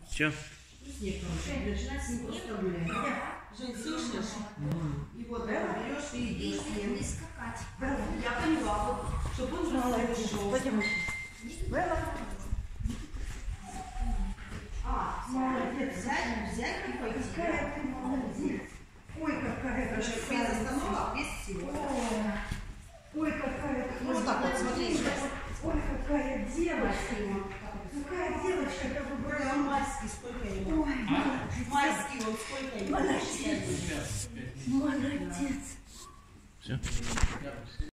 Все. Снег, короче, начинать с ним просто гулять. Жень, слышишь? И вот берешь и идешь с ним. Я поняла, вот, чтобы он разрешил. Молодец, взять и пойти. Какая ты молодец. Ой, какая Короче, без остановок, без всего. Ой, какая ты. Ну, вот так вот, смотри сейчас. Ой, какая девочка. Какая девочка, как бы А майский сколько ему? Ой, Майский вот сколько ему? молодец. Молодец. Все.